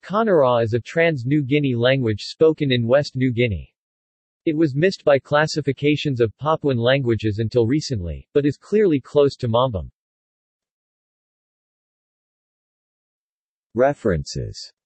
Koneraw is a trans-New Guinea language spoken in West New Guinea. It was missed by classifications of Papuan languages until recently, but is clearly close to Mambam. References